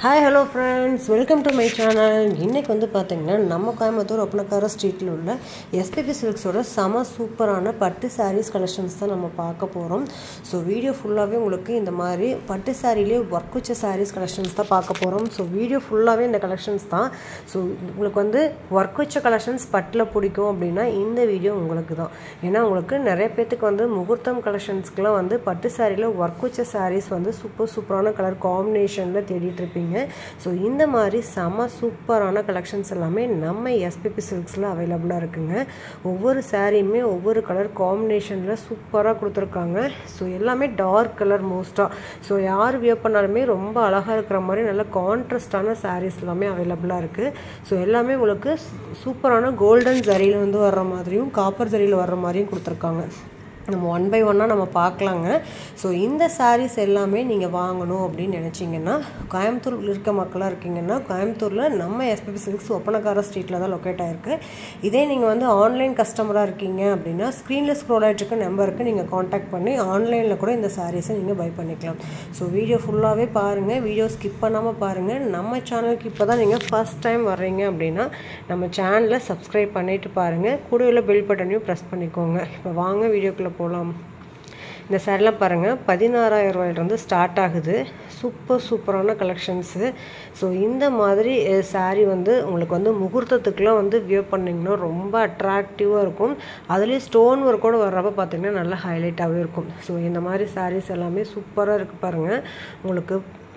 Hi, hello friends, welcome to my channel. இன்னைக்கு வந்து பாத்தீங்கன்னா நம்ம கோயம்புத்தூர் ஒப்பனக்கார ஸ்ட்ரீட்ல உள்ள எஸ்பிபி சில்க்ஸோட சம சூப்பரான பட்டு sarees கலெக்ஷன்ஸ் தான் நம்ம பார்க்க போறோம். சோ வீடியோ ஃபுல்லாவே உங்களுக்கு இந்த மாதிரி பட்டு சாரியிலே வர்க் வச்ச sarees கலெக்ஷன்ஸ் தான் பார்க்க போறோம். சோ வீடியோ ஃபுல்லாவே இந்த கலெக்ஷன்ஸ் தான். சோ உங்களுக்கு வந்து வர்க் வச்ச கலெக்ஷன்ஸ் பட்டுல பிடிக்கும் அப்படினா இந்த வீடியோ உங்களுக்கு தான். ஏன்னா உங்களுக்கு நிறைய பேத்துக்கு வந்து முகூர்த்தம் கலெக்ஷன்ஸ்க்குலாம் வந்து பட்டு சாரியில வர்க் வச்ச sarees வந்து சூப்பரான கலர் காம்பினேஷன்ல தேடிட்டு இருப்பீங்க. So இந்த மாதிரி சம சூப்பரான கலெக்ஷன்ஸ் எல்லாமே நம்ம எஸ்பிபி சில்க்ஸ்ல அவைலபிளா இருக்குங்க. ஒவ்வொரு சாரியுமே ஒவ்வொரு கலர் காம்பினேஷன்ல சூப்பரா கொடுத்திருக்காங்க. சோ எல்லாமே டார்க் கலர் மோஸ்டா. சோ யார் வியர் பண்ணாலுமே ரொம்ப அழகா இருக்கிற மாதிரி நல்ல கான்ட்ராஸ்டான sarees எல்லாமே அவைலபிளா இருக்கு. சோ எல்லாமே உங்களுக்கு சூப்பரான கோல்டன் ஜரியில வந்து வர்ற மாதிரியும் காப்பர் ஜரியில வர்ற மாதிரியும் கொடுத்திருக்காங்க. நம்ம ஒன் பை ஒன்னா நம்ம பார்க்கலாங்க. ஸோ இந்த sarees எல்லாமே நீங்கள் வாங்கணும் அப்படின்னு நினச்சிங்கன்னா கோயம்புத்தூர் இருக்க மக்களாக இருக்கீங்கன்னா கோயம்புத்தூரில் நம்ம எஸ்பிபி சில்க்ஸ் ஒப்பனக்கார ஸ்ட்ரீட்டில் தான் லொக்கேட் ஆகிருக்கு. இதே நீங்கள் வந்து ஆன்லைன் கஸ்டமராக இருக்கீங்க அப்படின்னா ஸ்க்ரீனில் ஸ்க்ரோல் ஆகிட்டு இருக்க நம்பருக்கு நீங்கள் காண்டாக்ட் பண்ணி ஆன்லைனில் கூட இந்த sareesஸை நீங்கள் பை பண்ணிக்கலாம். ஸோ வீடியோ ஃபுல்லாகவே பாருங்கள், வீடியோ ஸ்கிப் பண்ணாமல் பாருங்கள். நம்ம சேனலுக்கு இப்போ தான் நீங்கள் ஃபஸ்ட் டைம் வர்றீங்க அப்படின்னா நம்ம சேனலை சப்ஸ்கிரைப் பண்ணிவிட்டு பாருங்கள், கூட உள்ள பெல் பட்டனையும் ப்ரெஸ் பண்ணிக்கோங்க. இப்போ வாங்க வீடியோக்குள்ளே போகலாம். இந்த சாரிலாம் பாருங்கள் 16,000 ரூபாயிலிருந்து ஸ்டார்ட் ஆகுது. சூப்பரான கலெக்ஷன்ஸு. ஸோ இந்த மாதிரி சாரீ வந்து உங்களுக்கு வந்து முகூர்த்தத்துக்குலாம் வந்து வியர் பண்ணிங்கன்னா ரொம்ப அட்ராக்டிவாக இருக்கும். அதுலேயும் ஸ்டோன் ஒர்க்கோடு வர்றப்ப பார்த்திங்கன்னா நல்லா ஹைலைட்டாகவே இருக்கும். ஸோ இந்த மாதிரி sarees எல்லாமே சூப்பராக இருக்குது பாருங்கள். உங்களுக்கு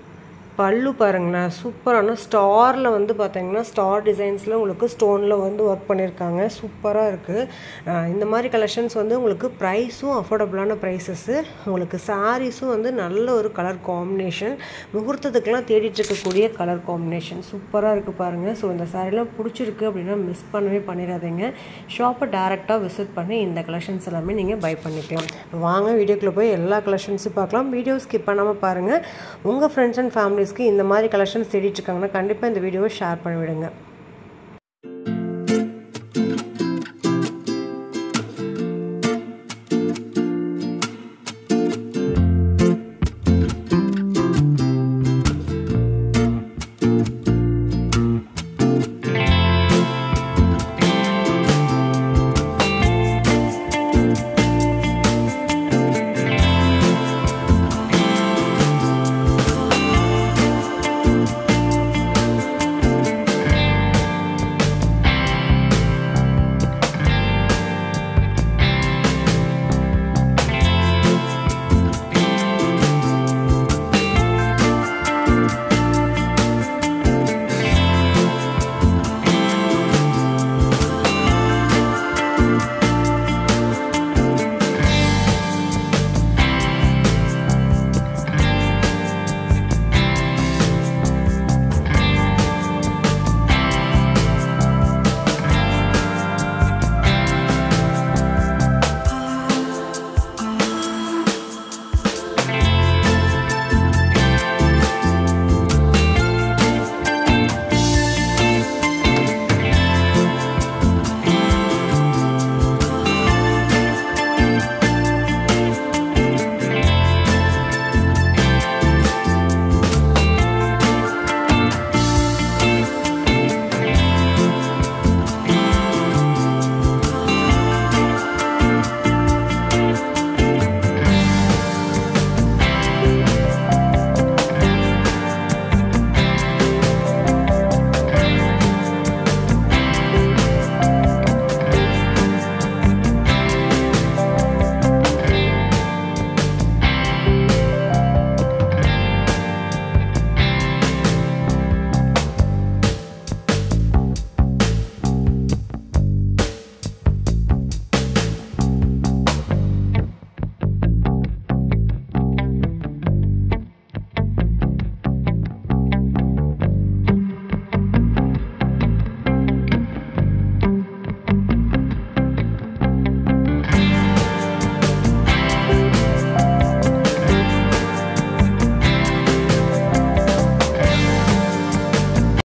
பல்லு பாருங்களேன், சூப்பரான ஸ்டாரில் வந்து பார்த்தீங்கன்னா ஸ்டார் டிசைன்ஸில் உங்களுக்கு ஸ்டோனில் வந்து ஒர்க் பண்ணியிருக்காங்க. சூப்பராக இருக்குது. இந்த மாதிரி கலெக்ஷன்ஸ் வந்து உங்களுக்கு ப்ரைஸும் அஃபோர்டபுளான ப்ரைஸஸ்ஸு. உங்களுக்கு சாரீஸும் வந்து நல்ல ஒரு கலர் காம்பினேஷன், முகூர்த்தத்துக்கெலாம் தேடிட்டு இருக்கக்கூடிய கலர் காம்பினேஷன் சூப்பராக இருக்குது பாருங்கள். ஸோ இந்த சாரீலாம் பிடிச்சிருக்கு அப்படின்னா மிஸ் பண்ணவே பண்ணிடாதீங்க. ஷாப்பை டேரெக்டாக விசிட் பண்ணி இந்த கலெக்ஷன்ஸ் எல்லாமே நீங்கள் பை பண்ணிக்கலாம். வாங்க வீடியோக்குள்ளே போய் எல்லா கலெக்ஷன்ஸும் பார்க்கலாம். வீடியோ ஸ்கிப் பண்ணாமல் பாருங்கள். உங்கள் ஃப்ரெண்ட்ஸ் அண்ட் ஃபேமிலி இந்த மாதிரி கலெக்ஷன்ஸ் தேடிட்டு இருக்காங்கன்னா கண்டிப்பாக இந்த வீடியோவை ஷேர் பண்ணிவிடுங்க.